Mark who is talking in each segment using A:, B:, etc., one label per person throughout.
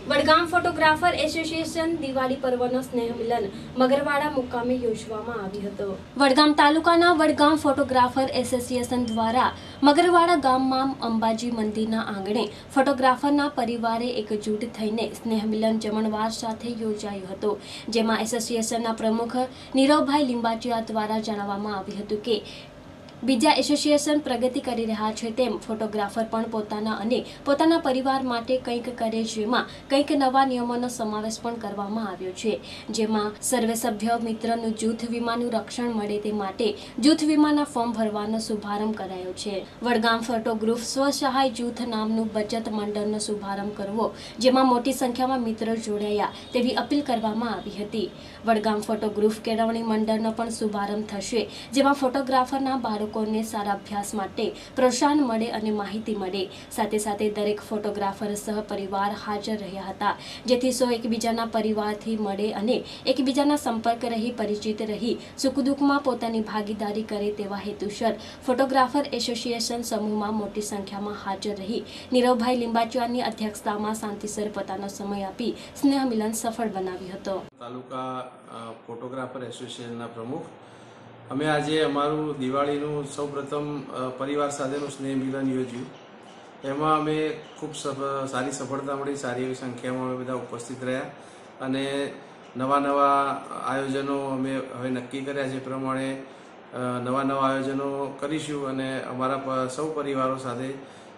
A: Vadgam photographer association Diwali પર્વનો સ્નેહ મિલન મગરવાડા મુકામે યોજવામાં આવ્યું હતું। વડગામ તાલુકાના વડગામ ફોટોગ્રાફર એસોસિએશન દ્વારા મગરવાડા ગામમાં અંબાજી મંદિરના આંગણે ફોટોગ્રાફરના પરિવારે એકજૂટ થઈને સ્નેહ મિલન જમણવાર સાથે યોજાયું હતું, જેમાં એસોસિએશનના પ્રમુખ નીરવભાઈ લિંબાચિયા દ્વારા જણાવવામાં આવ્યું હતું કે બીજા એસોસિએશન પ્રગતિ કરી રહ્યા છે તેમ ફોટોગ્રાફર પણ પોતાના અને પોતાના પરિવાર માટે કંઈક કરે, જેમાં કંઈક નવા નિયમોનો સમાવેશ પણ કરવામાં આવ્યો છે, જેમાં સર્વે સભ્ય મિત્રનું જૂથ વીમાનું રક્ષણ મળે તે માટે જૂથ વીમાના ફોર્મ ભરવાનો શુભારંભ કરાયો છે। વડગામ ફોટો ગ્રુપ સ્વસહાય જૂથ નામનું બચત મંડળનો શુભારંભ કરવો, જેમાં મોટી સંખ્યામાં મિત્રો જોડાયા તેવી અપીલ કરવામાં આવી હતી। વડગામ ફોટો ગ્રુપ કેળવણી મંડળનો પણ શુભારંભ થશે, જેમાં ફોટોગ્રાફરના બાળકો ને સારા અભ્યાસ માટે પ્રોત્સાહન મળે અને માહિતી મળે। સાથે સાથે દરેક ફોટોગ્રાફર સહ પરિવાર હાજર રહ્યા હતા, જેથી સૌ એકબીજાના પરિવારથી મળે અને એકબીજાના સંપર્ક રહી પરિચિત રહી સુખ દુઃખમાં પોતાની ભાગીદારી કરે તેવા હેતુસર ફોટોગ્રાફર એસોસિએશન સમૂહમાં મોટી સંખ્યામાં હાજર રહી નીરવભાઈ લિંબાચિયાની અધ્યક્ષતામાં શાંતિસર પોતાનો સમય આપી સ્નેહ મિલન સફળ બનાવ્યું હતું।
B: તાલુકા ફોટોગ્રાફર એસોસિએશનના પ્રમુખ અમે આજે અમારું દિવાળીનું સૌપ્રથમ પરિવાર સાથેનું સ્નેહ મિલન યોજ્યું। એમાં અમે ખૂબ સારી સફળતા મળી, સારી એવી સંખ્યામાં અમે બધા ઉપસ્થિત રહ્યા અને નવા આયોજનો અમે હવે નક્કી કર્યા છે। પ્રમાણે નવા આયોજનો કરીશું અને અમારા સૌ પરિવારો સાથે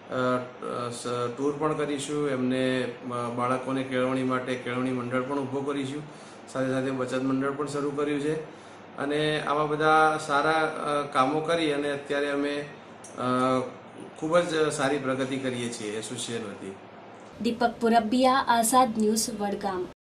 B: ટૂર પણ કરીશું। એમને બાળકોને કેળવણી માટે કેળવણી મંડળ પણ ઊભો કરીશું, સાથે સાથે બચત મંડળ પણ શરૂ કર્યું છે અને આવા બધા સારા કામો કરી અને અત્યારે અમે ખૂબ જ સારી પ્રગતિ કરીએ છીએ એસોસિએશન વતી।
A: દીપક પુરબિયા, આઝાદ ન્યૂઝ, વડગામ।